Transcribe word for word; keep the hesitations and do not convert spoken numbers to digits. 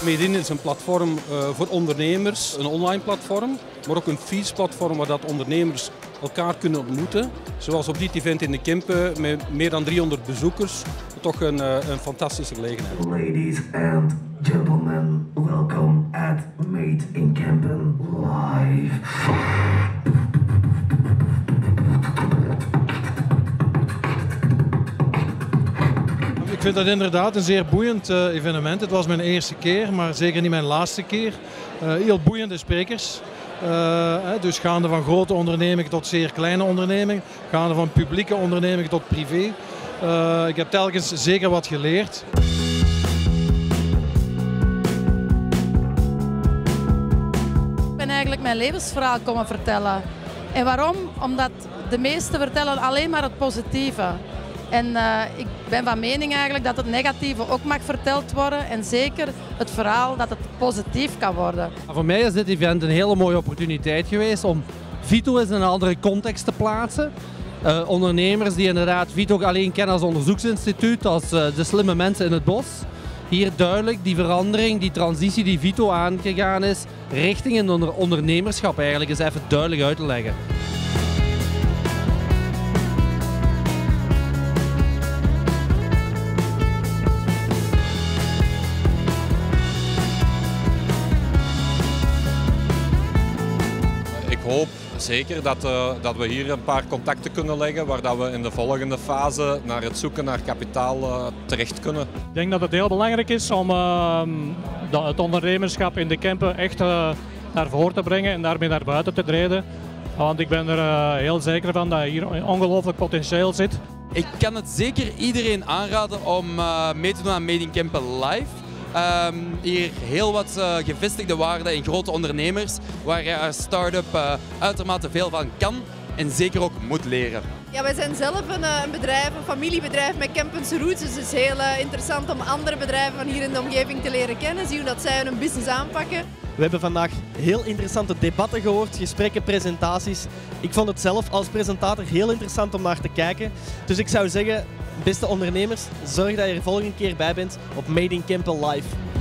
Made In is een platform uh, voor ondernemers, een online platform, maar ook een fietsplatform waar dat ondernemers elkaar kunnen ontmoeten. Zoals op dit event in de Kempen met meer dan driehonderd bezoekers. Toch een, uh, een fantastische gelegenheid. Ladies and gentlemen, welcome at Made in Kempen Live. Ik vind dat inderdaad een zeer boeiend uh, evenement. Het was mijn eerste keer, maar zeker niet mijn laatste keer. Uh, heel boeiende sprekers. Uh, dus gaande van grote ondernemingen tot zeer kleine ondernemingen. Gaande van publieke ondernemingen tot privé. Uh, ik heb telkens zeker wat geleerd. Ik ben eigenlijk mijn levensverhaal komen vertellen. En waarom? Omdat de meesten vertellen alleen maar het positieve. En uh, ik ben van mening eigenlijk dat het negatieve ook mag verteld worden en zeker het verhaal dat het positief kan worden. Voor mij is dit event een hele mooie opportuniteit geweest om Vito eens in een andere context te plaatsen. Uh, ondernemers die inderdaad Vito alleen kennen als onderzoeksinstituut, als uh, de slimme mensen in het bos. Hier duidelijk die verandering, die transitie die Vito aangegaan is, richting een onder ondernemerschap eigenlijk is even duidelijk uit te leggen. Ik hoop zeker dat, uh, dat we hier een paar contacten kunnen leggen waar dat we in de volgende fase naar het zoeken naar kapitaal uh, terecht kunnen. Ik denk dat het heel belangrijk is om uh, het ondernemerschap in de Kempen echt uh, naar voren te brengen en daarmee naar buiten te treden. Want ik ben er uh, heel zeker van dat hier ongelooflijk potentieel zit. Ik kan het zeker iedereen aanraden om uh, mee te doen aan Made in Kempen Live. Um, hier heel wat uh, gevestigde waarden in grote ondernemers, waar je als start-up uh, uitermate veel van kan en zeker ook moet leren. Ja, wij zijn zelf een, een bedrijf, een familiebedrijf met Kempense roots, dus het is heel uh, interessant om andere bedrijven van hier in de omgeving te leren kennen, zien hoe dat zij hun business aanpakken. We hebben vandaag heel interessante debatten gehoord, gesprekken, presentaties. Ik vond het zelf als presentator heel interessant om naar te kijken. Dus ik zou zeggen, beste ondernemers, zorg dat je er volgende keer bij bent op Made in Kempen Live.